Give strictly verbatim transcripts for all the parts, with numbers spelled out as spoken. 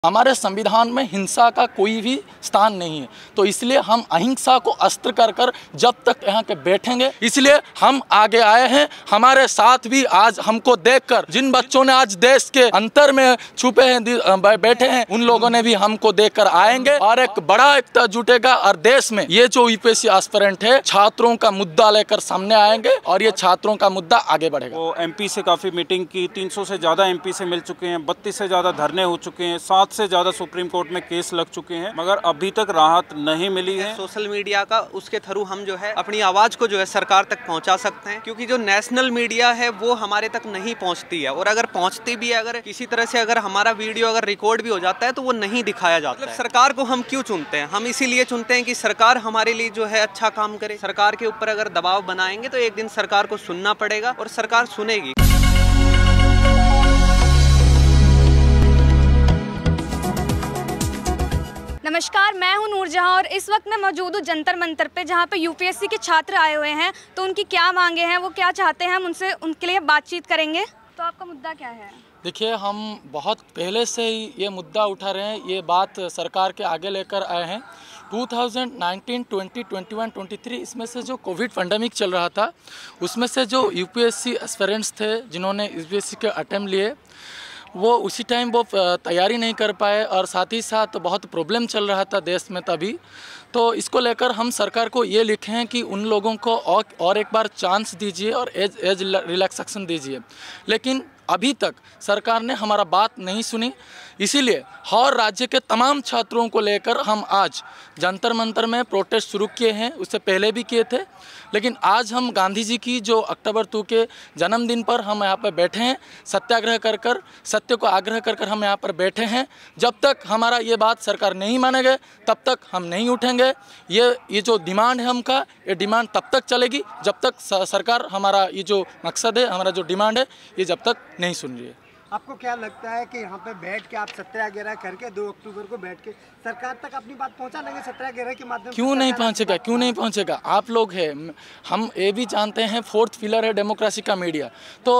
हमारे संविधान में हिंसा का कोई भी स्थान नहीं है, तो इसलिए हम अहिंसा को अस्त्र कर कर जब तक यहाँ के बैठेंगे, इसलिए हम आगे आए हैं। हमारे साथ भी आज हमको देखकर जिन बच्चों ने आज देश के अंतर में छुपे हैं बैठे हैं, उन लोगों ने भी हमको देखकर आएंगे और एक बड़ा एकता जुटेगा और देश में ये जो यूपीएससी एस्पिरेंट है छात्रों का मुद्दा लेकर सामने आएंगे और ये छात्रों का मुद्दा आगे बढ़ेगा। वो एमपी से काफी मीटिंग की, तीन सौ से ज्यादा एमपी से मिल चुके हैं, बत्तीस से ज्यादा धरने हो चुके हैं, सात से ज्यादा सुप्रीम कोर्ट में केस लग चुके हैं, मगर अभी तक राहत नहीं मिली है। सोशल मीडिया का उसके थ्रू हम जो है अपनी आवाज को जो है सरकार तक पहुंचा सकते हैं, क्योंकि जो नेशनल मीडिया है वो हमारे तक नहीं पहुंचती है, और अगर पहुंचती भी है, अगर किसी तरह से अगर हमारा वीडियो अगर रिकॉर्ड भी हो जाता है तो वो नहीं दिखाया जाता है। सरकार को हम क्यों चुनते हैं? हम इसीलिए चुनते हैं कि सरकार हमारे लिए जो है अच्छा काम करे। सरकार के ऊपर अगर दबाव बनाएंगे तो एक दिन सरकार को सुनना पड़ेगा और सरकार सुनेगी। नमस्कार, मैं हूं नूरजहां और इस वक्त मैं मौजूद हूं जंतर मंतर पे, जहां पे यूपीएससी के छात्र आए हुए हैं। तो उनकी क्या मांगे हैं, वो क्या चाहते हैं, हम उनसे उनके लिए बातचीत करेंगे। तो आपका मुद्दा क्या है? देखिए, हम बहुत पहले से ही ये मुद्दा उठा रहे हैं, ये बात सरकार के आगे लेकर आए हैं। दो हज़ार उन्नीस, बीस, इक्कीस, तेईस इसमें से जो कोविड पैंडेमिक चल रहा था, उसमें से जो यूपीएससी एस्पिरेंट्स थे जिन्होंने यूपीएससी के अटेम्प्ट लिए, वो उसी टाइम वो तैयारी नहीं कर पाए और साथ ही साथ बहुत प्रॉब्लम चल रहा था देश में तभी। तो इसको लेकर हम सरकार को ये लिखे हैं कि उन लोगों को और, और एक बार चांस दीजिए और एज एज रिलैक्सेशन दीजिए, लेकिन अभी तक सरकार ने हमारा बात नहीं सुनी। इसीलिए हर राज्य के तमाम छात्रों को लेकर हम आज जंतर मंतर में प्रोटेस्ट शुरू किए हैं, उससे पहले भी किए थे, लेकिन आज हम गांधी जी की जो अक्टूबर दो के जन्मदिन पर हम यहाँ पर बैठे हैं, सत्याग्रह कर कर सत्य को आग्रह कर कर हम यहाँ पर बैठे हैं। जब तक हमारा ये बात सरकार नहीं मानेगा तब तक हम नहीं उठेंगे। ये ये जो डिमांड है हमका, ये डिमांड तब तक चलेगी जब तक सरकार हमारा ये जो मकसद है, हमारा जो डिमांड है, ये जब तक नहीं सुन रही है। आपको क्या लगता है कि यहाँ पे बैठ के आप सत्याग्रह करके दो अक्टूबर को बैठ के सरकार तक अपनी बात पहुँचा लेंगे सत्याग्रह के माध्यम से? क्यों नहीं पहुँचेगा, क्यों नहीं पहुँचेगा? आप लोग हैं, हम ये भी जानते हैं, फोर्थ पिलर है डेमोक्रेसी का मीडिया। तो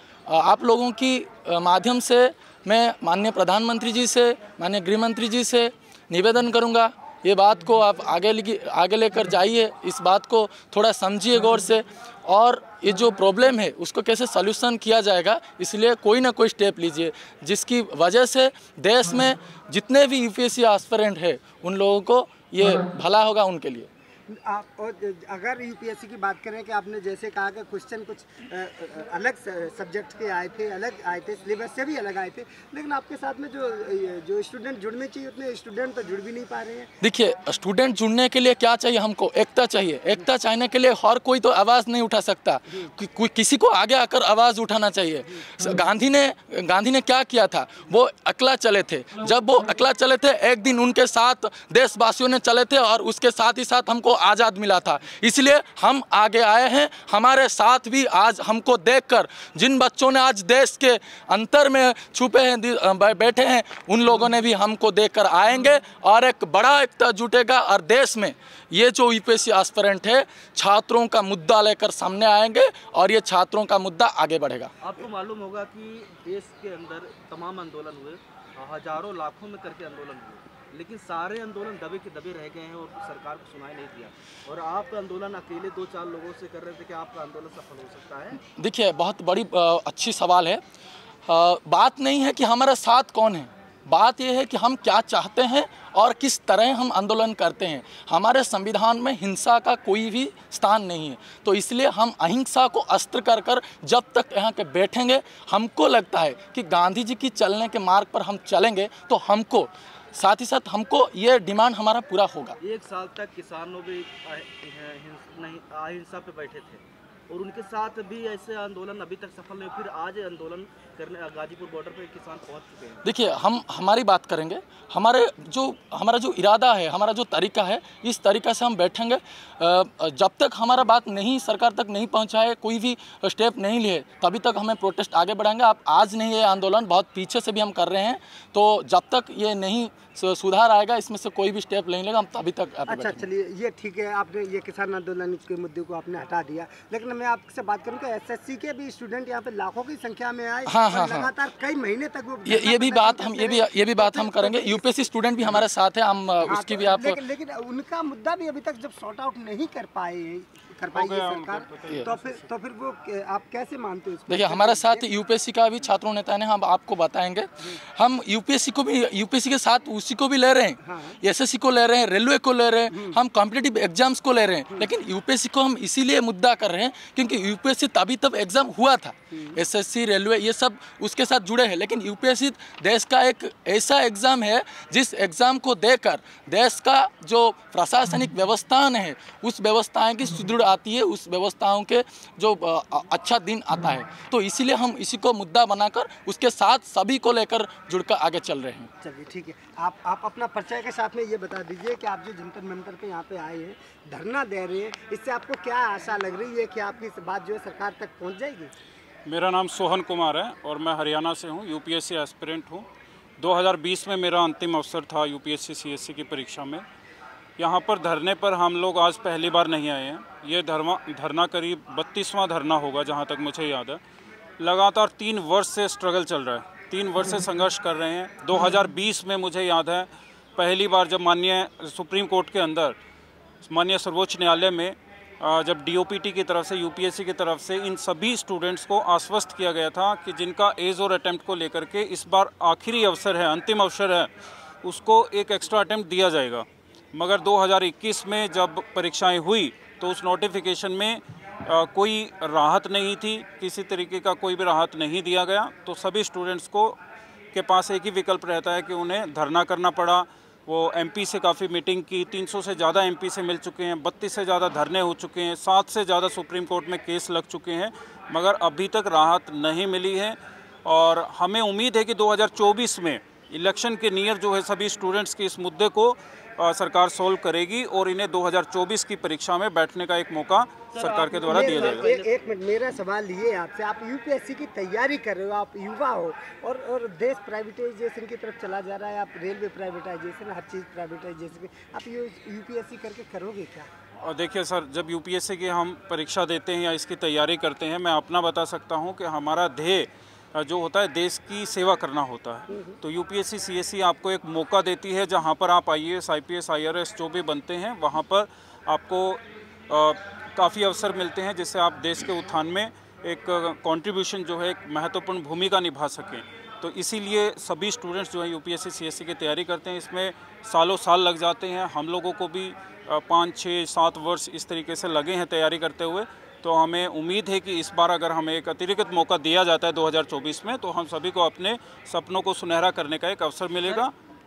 आप लोगों की माध्यम से मैं माननीय प्रधानमंत्री जी से, माननीय गृह मंत्री जी से निवेदन करूँगा, ये बात को आप आगे ले आगे लेकर जाइए, इस बात को थोड़ा समझिए गौर से, और ये जो प्रॉब्लम है उसको कैसे सॉल्यूशन किया जाएगा, इसलिए कोई ना कोई स्टेप लीजिए, जिसकी वजह से देश में जितने भी यूपीएससी एस्पिरेंट है उन लोगों को ये भला होगा उनके लिए। आप और अगर यूपीएससी की बात करें कि आपने जैसे कहा कि क्वेश्चन कुछ अलग सब्जेक्ट के आए थे, अलग आए थे, सिलेबस से भी अलग आए थे, लेकिन आपके साथ में जो जो स्टूडेंट जुड़ने चाहिए उतने स्टूडेंट तो जुड़ भी नहीं पा रहे हैं। देखिए, स्टूडेंट जुड़ने के लिए क्या चाहिए हमको? एकता चाहिए। एकता चाहने के लिए हर कोई तो आवाज़ नहीं उठा सकता, कि, कि, किसी को आगे आकर आवाज़ उठाना चाहिए। गांधी ने गांधी ने क्या किया था? वो अकेला चले थे। जब वो अकेला चले थे, एक दिन उनके साथ देशवासियों ने चले थे और उसके साथ ही साथ हमको आज़ाद मिला था। इसलिए हम आगे आए हैं। हमारे साथ भी आज हमको देखकर जिन बच्चों ने आज देश के अंतर में छुपे हैं बैठे हैं, उन लोगों ने भी हमको देखकर आएंगे और एक बड़ा एकता जुटेगा और देश में ये जो यूपीएससी एस्पिरेंट है छात्रों का मुद्दा लेकर सामने आएंगे और ये छात्रों का मुद्दा आगे बढ़ेगा। आपको मालूम होगा कि देश के अंदर तमाम आंदोलन हुए, हजारों लाखों में करके आंदोलन हुए, लेकिन सारे आंदोलन दबे के दबे रह गए हैं और सरकार को सुनाई नहीं दिया। और आप आंदोलन अकेले दो चार लोगों से कर रहे थे कि आपका आंदोलन सफल हो सकता है? देखिए, बहुत बड़ी अच्छी सवाल है। आ, बात नहीं है कि हमारा साथ कौन है, बात यह है कि हम क्या चाहते हैं और किस तरह हम आंदोलन करते हैं। हमारे संविधान में हिंसा का कोई भी स्थान नहीं है, तो इसलिए हम अहिंसा को अस्त्र कर कर जब तक यहाँ के बैठेंगे, हमको लगता है कि गांधी जी की चलने के मार्ग पर हम चलेंगे तो हमको साथ ही साथ हमको ये डिमांड हमारा पूरा होगा। एक साल तक किसानों भी नहीं अहिंसा पे बैठे थे और उनके साथ भी ऐसे आंदोलन अभी तक सफल नहीं, फिर आज आंदोलन करने गाजीपुर बॉर्डर पे किसान पहुंच चुके हैं। देखिए, हम हमारी बात करेंगे, हमारे जो हमारा जो इरादा है, हमारा जो तरीका है, इस तरीका से हम बैठेंगे। जब तक हमारा बात नहीं सरकार तक नहीं पहुंचाए, कोई भी स्टेप नहीं लिए, तभी तक हमें प्रोटेस्ट आगे बढ़ाएंगे। आप आज नहीं ये आंदोलन बहुत पीछे से भी हम कर रहे हैं, तो जब तक ये नहीं सुधार आएगा, इसमें से कोई भी स्टेप नहीं लेगा, हम तभी तक। अच्छा चलिए, ये ठीक है, आपने ये किसान आंदोलन के मुद्दे को आपने हटा दिया, लेकिन मैं आपसे बात करूँ कि एसएससी के भी स्टूडेंट यहाँ पे लाखों की संख्या में आए। हाँ हाँ लगातार हाँ। कई महीने तक वो ये ये भी बात हम ये भी ये भी बात हम करेंगे। यूपीएससी स्टूडेंट भी हमारे साथ है, हम हाँ, उसकी भी आप लेकिन, लेकिन उनका मुद्दा भी अभी तक जब सॉर्ट आउट नहीं कर पाए कर पाई है सरकार, तो फिर तो फिर वो आप कैसे मानते हो? देखिए, हमारे साथ यूपीएससी का भी छात्रों नेता ने, हम आपको बताएंगे। हम यूपीएससी को भी यूपीएससी के साथ उसी को भी ले रहे हैं, एसएससी को ले रहे हैं, रेलवे को ले रहे हैं, हम कॉम्पिटिटिव एग्जाम्स को ले रहे हैं। लेकिन यूपीएससी को हम इसीलिए मुद्दा कर रहे हैं क्योंकि यूपीएससी तभी तब एग्जाम हुआ था, एसएससी रेलवे ये सब उसके साथ जुड़े हैं। लेकिन यूपीएससी देश का एक ऐसा एग्जाम है जिस एग्जाम को देकर देश का जो प्रशासनिक व्यवस्थाएं है, उस व्यवस्थाएं की सुदृढ़ आती है, उस व्यवस्थाओं के जो अच्छा दिन आता है। तो इसीलिए हम इसी को मुद्दा बनाकर उसके साथ सभी को लेकर जुड़कर आगे चल रहे हैं। चलिए ठीक है, आप आप अपना परिचय के साथ में ये बता दीजिए कि आप जो जंतर मंतर पे यहाँ पे आए हैं, धरना दे रहे हैं, इससे आपको क्या आशा लग रही है कि आपकी इस बात जो है सरकार तक पहुँच जाएगी? मेरा नाम सोहन कुमार है और मैं हरियाणा से हूँ, यूपीएससी एस्पिरेंट हूँ। दो हज़ार बीस में मेरा अंतिम अवसर था यूपीएससी सीएससी की परीक्षा में। यहाँ पर धरने पर हम लोग आज पहली बार नहीं आए हैं। ये धरना धरना करीब बत्तीसवां धरना होगा जहाँ तक मुझे याद है। लगातार तीन वर्ष से स्ट्रगल चल रहा है, तीन वर्ष से संघर्ष कर रहे हैं। दो हज़ार बीस में मुझे याद है पहली बार जब माननीय सुप्रीम कोर्ट के अंदर, माननीय सर्वोच्च न्यायालय में जब डीओपीटी की तरफ से, यूपीएससी की तरफ से इन सभी स्टूडेंट्स को आश्वस्त किया गया था कि जिनका एज और अटेम्प्ट को लेकर के इस बार आखिरी अवसर है, अंतिम अवसर है, उसको एक एक्स्ट्रा अटेम्प्ट दिया जाएगा। मगर दो हज़ार इक्कीस में जब परीक्षाएं हुई तो उस नोटिफिकेशन में आ, कोई राहत नहीं थी, किसी तरीके का कोई भी राहत नहीं दिया गया। तो सभी स्टूडेंट्स को के पास एक ही विकल्प रहता है कि उन्हें धरना करना पड़ा। वो एमपी से काफ़ी मीटिंग की, तीन सौ से ज़्यादा एमपी से मिल चुके हैं, बत्तीस से ज़्यादा धरने हो चुके हैं, सात से ज़्यादा सुप्रीम कोर्ट में केस लग चुके हैं, मगर अभी तक राहत नहीं मिली है। और हमें उम्मीद है कि दो हज़ार चौबीस में इलेक्शन के नियर जो है सभी स्टूडेंट्स के इस मुद्दे को आ, सरकार सोल्व करेगी और इन्हें दो हज़ार चौबीस की परीक्षा में बैठने का एक मौका सरकार के द्वारा दिया जाएगा। एक, एक मिनट, मेरा सवाल ये आपसे, आप यूपीएससी की तैयारी कर रहे हो, आप युवा हो और और देश प्राइवेटाइजेशन की तरफ चला जा रहा है, आप रेलवे प्राइवेटाइजेशन, हर चीज़ प्राइवेटाइजेशन, आप यूपीएससी करके करोगे क्या? और देखिए सर, जब यूपीएससी की हम परीक्षा देते हैं या इसकी तैयारी करते हैं, मैं अपना बता सकता हूँ कि हमारा ध्येय जो होता है देश की सेवा करना होता है। तो यूपीएससी सीएससी आपको एक मौका देती है जहाँ पर आप आईएएस, आईपीएस, आईआरएस जो भी बनते हैं, वहाँ पर आपको काफ़ी अवसर मिलते हैं जिससे आप देश के उत्थान में एक कंट्रीब्यूशन जो है, एक महत्वपूर्ण भूमिका निभा सकें। तो इसीलिए सभी स्टूडेंट्स जो है यूपीएससी सीएससी की तैयारी करते हैं। इसमें सालों साल लग जाते हैं, हम लोगों को भी पाँच छः सात वर्ष इस तरीके से लगे हैं तैयारी करते हुए। तो हमें उम्मीद है कि इस बार अगर हमें एक अतिरिक्त मौका दिया जाता है दो हज़ार चौबीस में, तो हम सभी को अपने सपनों को सुनहरा करने का एक अवसर मिलेगा।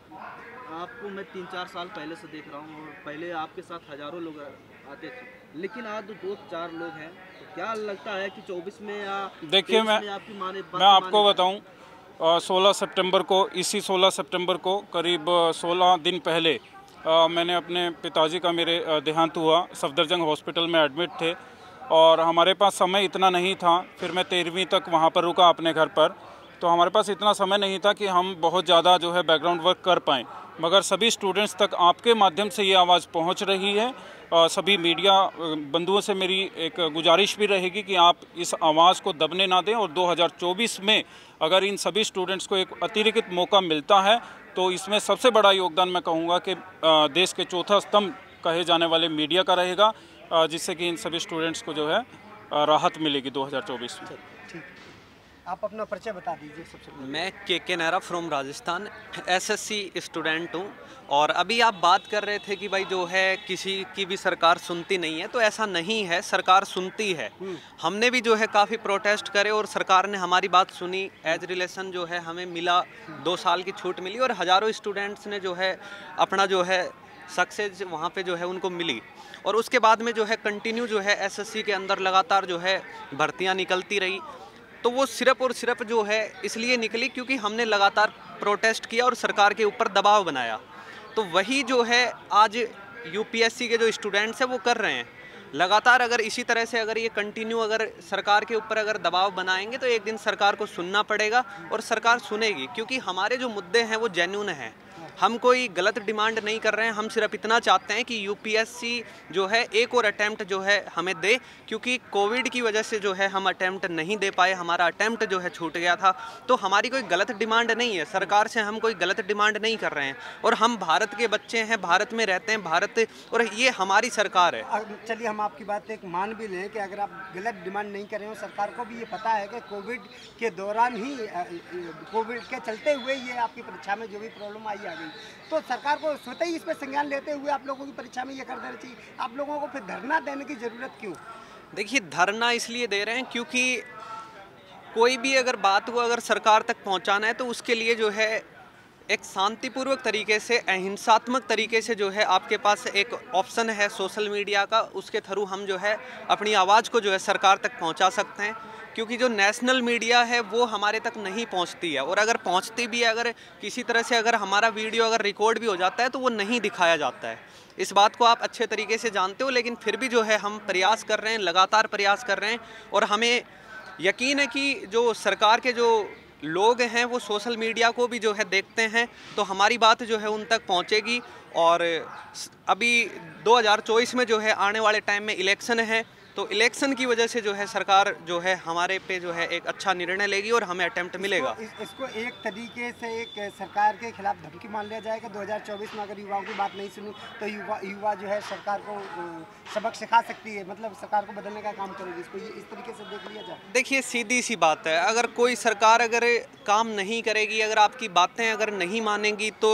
आपको मैं तीन चार साल पहले से देख रहा हूँ और पहले आपके साथ हजारों लोग आते थे, लेकिन आज दो चार लोग हैं, तो क्या लगता है कि चौबीस में या देखिए मैं आपकी माने मैं आपको बताऊँ, सोलह सितंबर को, इसी सोलह सितंबर को करीब सोलह दिन पहले आ, मैंने अपने पिताजी का मेरे देहांत हुआ, सफदरजंग हॉस्पिटल में एडमिट थे और हमारे पास समय इतना नहीं था। फिर मैं तेरहवीं तक वहाँ पर रुका अपने घर पर, तो हमारे पास इतना समय नहीं था कि हम बहुत ज़्यादा जो है बैकग्राउंड वर्क कर पाएँ। मगर सभी स्टूडेंट्स तक आपके माध्यम से ये आवाज़ पहुँच रही है। आ, सभी मीडिया बंधुओं से मेरी एक गुजारिश भी रहेगी कि आप इस आवाज़ को दबने ना दें और दो हज़ार चौबीस में अगर इन सभी स्टूडेंट्स को एक अतिरिक्त मौका मिलता है तो इसमें सबसे बड़ा योगदान मैं कहूँगा कि देश के चौथा स्तंभ कहे जाने वाले मीडिया का रहेगा, जिससे कि इन सभी स्टूडेंट्स को जो है राहत मिलेगी दो हज़ार चौबीस में। ठीक, आप अपना परिचय बता दीजिए सबसे पहले। मैं K K Nehra from Rajasthan, SSC student हूँ। और अभी आप बात कर रहे थे कि भाई जो है किसी की भी सरकार सुनती नहीं है, तो ऐसा नहीं है, सरकार सुनती है। हमने भी जो है काफ़ी प्रोटेस्ट करे और सरकार ने हमारी बात सुनी। एज रिलेशन जो है हमें मिला, दो साल की छूट मिली और हज़ारों स्टूडेंट्स ने जो है अपना जो है सक्सेस वहाँ पे जो है उनको मिली। और उसके बाद में जो है कंटिन्यू जो है एसएससी के अंदर लगातार जो है भर्तियाँ निकलती रही। तो वो सिर्फ और सिर्फ जो है इसलिए निकली क्योंकि हमने लगातार प्रोटेस्ट किया और सरकार के ऊपर दबाव बनाया। तो वही जो है आज यूपीएससी के जो स्टूडेंट्स हैं वो कर रहे हैं। लगातार अगर इसी तरह से अगर ये कंटिन्यू अगर सरकार के ऊपर अगर दबाव बनाएंगे तो एक दिन सरकार को सुनना पड़ेगा और सरकार सुनेगी, क्योंकि हमारे जो मुद्दे हैं वो जेन्युइन हैं। हम कोई गलत डिमांड नहीं कर रहे हैं, हम सिर्फ इतना चाहते हैं कि यूपीएससी जो है एक और अटैम्प्ट जो है हमें दे, क्योंकि कोविड की वजह से जो है हम अटैम्प्ट नहीं दे पाए, हमारा अटैम्प्ट जो है छूट गया था। तो हमारी कोई गलत डिमांड नहीं है, सरकार से हम कोई गलत डिमांड नहीं कर रहे हैं और हम भारत के बच्चे हैं, भारत में रहते हैं, भारत और ये हमारी सरकार है। चलिए हम आपकी बात एक मान भी लें कि अगर आप गलत डिमांड नहीं कर रहे हो, सरकार को भी ये पता है कि कोविड के दौरान ही कोविड के चलते हुए ये आपकी परीक्षा में जो भी प्रॉब्लम आई आ गई, तो सरकार को स्वतः ही इस पर संज्ञान लेते हुए आप लोगों की परीक्षा में ये कर देना चाहिए। आप लोगों को फिर धरना देने की ज़रूरत क्यों? देखिए, धरना इसलिए दे रहे हैं क्योंकि कोई भी अगर बात को अगर सरकार तक पहुंचाना है तो उसके लिए जो है एक शांतिपूर्वक तरीके से, अहिंसात्मक तरीके से जो है आपके पास एक ऑप्शन है सोशल मीडिया का, उसके थ्रू हम जो है अपनी आवाज़ को जो है सरकार तक पहुंचा सकते हैं। क्योंकि जो नेशनल मीडिया है वो हमारे तक नहीं पहुंचती है, और अगर पहुंचती भी है, अगर किसी तरह से अगर हमारा वीडियो अगर रिकॉर्ड भी हो जाता है तो वो नहीं दिखाया जाता है। इस बात को आप अच्छे तरीके से जानते हो, लेकिन फिर भी जो है हम प्रयास कर रहे हैं, लगातार प्रयास कर रहे हैं, और हमें यकीन है कि जो सरकार के जो लोग हैं वो सोशल मीडिया को भी जो है देखते हैं, तो हमारी बात जो है उन तक पहुंचेगी। और अभी दो हज़ार चौबीस में जो है आने वाले टाइम में इलेक्शन है, तो इलेक्शन की वजह से जो है सरकार जो है हमारे पे जो है एक अच्छा निर्णय लेगी और हमें अटेम्प्ट मिलेगा। इस, इसको एक तरीके से एक सरकार के खिलाफ धमकी मान लिया जाएगा। दो हज़ार चौबीस में अगर युवाओं की बात नहीं सुनी तो युवा युवा जो है सरकार को सबक सिखा सकती है, मतलब सरकार को बदलने का काम करेगी। इसको ये इस तरीके से देख लिया जाए। देखिए, सीधी सी बात है, अगर कोई सरकार अगर काम नहीं करेगी, अगर आपकी बातें अगर नहीं मानेंगी, तो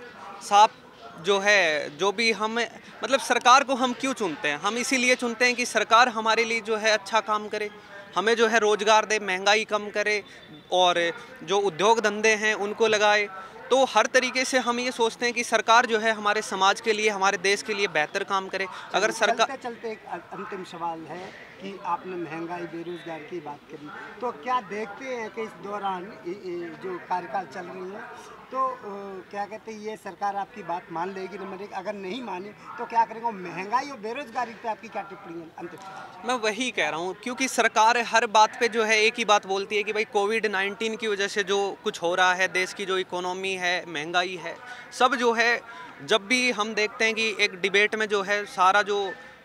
साफ जो है जो भी हम मतलब सरकार को हम क्यों चुनते हैं? हम इसीलिए चुनते हैं कि सरकार हमारे लिए जो है अच्छा काम करे, हमें जो है रोज़गार दे, महंगाई कम करे, और जो उद्योग धंधे हैं उनको लगाए। तो हर तरीके से हम ये सोचते हैं कि सरकार जो है हमारे समाज के लिए, हमारे देश के लिए बेहतर काम करे। अगर सरकार चलते चलते एक अंतिम सवाल है कि आपने महंगाई, बेरोजगार की बात करी, तो क्या देखते हैं कि इस दौरान जो कार्यकाल चल रही है तो क्या कहते हैं ये सरकार आपकी बात मान लेगी? नंबर एक, अगर नहीं मानी तो क्या करेंगे? महंगाई और बेरोजगारी पे आपकी क्या टिप्पणी है अंतिम? मैं वही कह रहा हूँ, क्योंकि सरकार हर बात पे जो है एक ही बात बोलती है कि भाई कोविड नाइन्टीन की वजह से जो कुछ हो रहा है, देश की जो इकोनॉमी है, महंगाई है, सब जो है, जब भी हम देखते हैं कि एक डिबेट में जो है सारा जो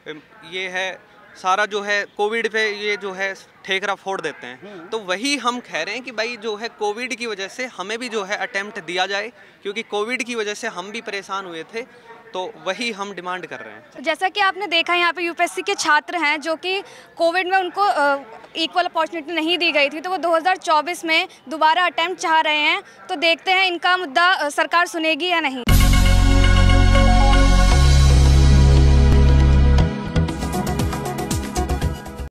ये है सारा जो है कोविड पे ये जो है ठेकरा फोड़ देते हैं। तो वही हम कह रहे हैं कि भाई जो है कोविड की वजह से हमें भी जो है अटेम्प्ट दिया जाए, क्योंकि कोविड की वजह से हम भी परेशान हुए थे, तो वही हम डिमांड कर रहे हैं। जैसा कि आपने देखा यहाँ पे यूपीएससी के छात्र हैं जो कि कोविड में उनको इक्वल अपॉर्चुनिटी नहीं दी गई थी, तो वो दो हज़ार चौबीस में दोबारा अटेम्प्ट चाह रहे हैं। तो देखते हैं इनका मुद्दा सरकार सुनेगी या नहीं।